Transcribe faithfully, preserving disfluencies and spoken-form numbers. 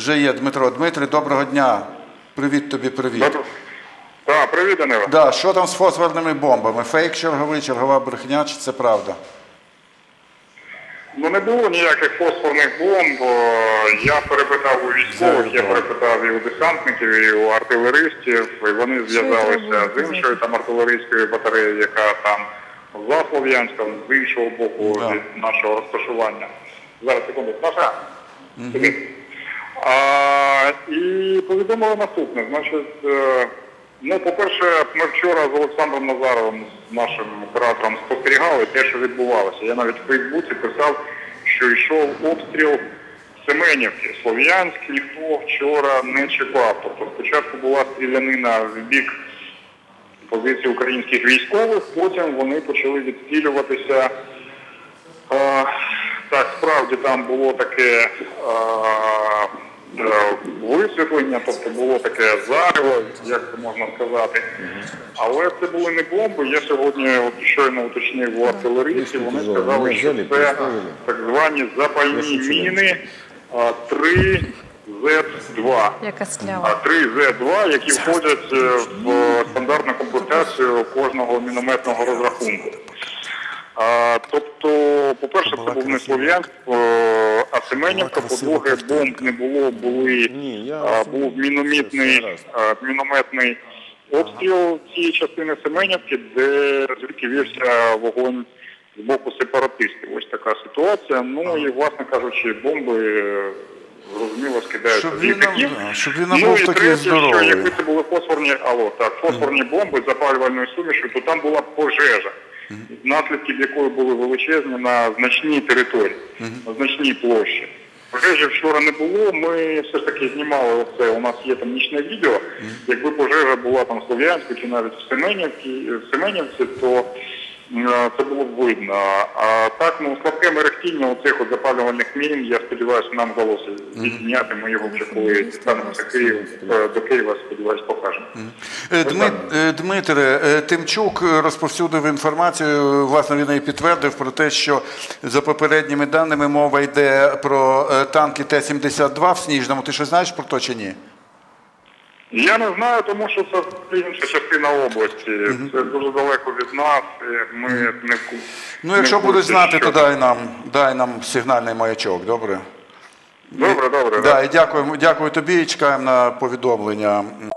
Вже є Дмитро. Дмитрий, доброго дня. Привіт тобі, привіт. Добре. Так, привіт, Данило. Да, що там з фосфорними бомбами? Фейк черговий, чергова брехня, чи це правда? Ну, не було ніяких фосфорних бомб. Я перепитав у військових, я перепитав і у десантників, і у артилеристів, і вони зв'язалися з іншою там артилерійською батареєю, яка там за Слов'янськом, з іншого боку да. від нашого розташування. Зараз, секунду, Саша. Mm-hmm. А, і повідомили наступне. Значить, ну, по-перше, ми вчора з Олександром Назаровим, з нашим оператором, спостерігали те, що відбувалося. Я навіть в Фейсбуці писав, що йшов обстріл Семенівки. Слов'янськ ніхто вчора не чіпав. Тобто спочатку була стрілянина в бік позиції українських військових, потім вони почали відстрілюватися. А, так, справді там було таке а, висвітлення, тобто було таке зарево, як це можна сказати. Але це були не бомби. Я сьогодні от щойно уточнив у артилеристів, вони сказали, що це так звані запальні міни три зет два. три зет два, які входять в стандартну комплектацію кожного мінометного розрахунку. А, тобто, по-перше, це був не Слов'янськ, а Семенівка, по-друге, бомб не було, були, а, був мінометний, а, мінометний обстріл цієї частини Семенівки, де звідки вівся вогонь з боку сепаратистів. Ось така ситуація. Ну і, власне кажучи, бомби, зрозуміло, скидаються з літаків. Ну і третє, що якби це були фосфорні, алло, так, фосфорні бомби з запалювальною сумішю, то там була пожежа, наслідки якої були величезні на значній території, на значній площі. Пожежі вчора не було, ми все ж таки знімали оце, у нас є там нічне відео. Якби пожежа була там в Слов'янську чи навіть в Семенівці, в Семенівці, то це було б видно. А так, ну, слабке мерехтіння оцих от запалювальних мін, я сподіваюся, нам вдалося відзняти. Ми його вже коли дістанемося до Києва, сподіваюся, покажемо. Дмитре, Тимчук розповсюдив інформацію, власне, він і підтвердив про те, що за попередніми даними мова йде про танки Т сімдесят два в Сніжному. Ти щось знаєш про то чи ні? Я не знаю, тому що це інша частина області. Mm-hmm. Це дуже далеко від нас. Ми не Ну, якщо не будеш знати, що... то дай нам, дай нам сигнальний маячок, добре? Добре, добре. Да, і дякую, дякую тобі і чекаємо на повідомлення